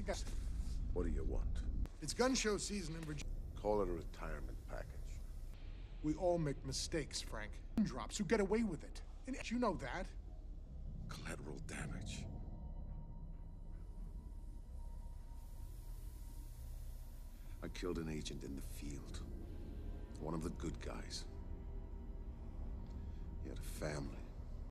think I... What do you want? It's gun show season in Virginia. Call it a retirement package. We all make mistakes, Frank. Drops who get away with it. And you know that. Collateral damage. I killed an agent in the field. One of the good guys. He had a family.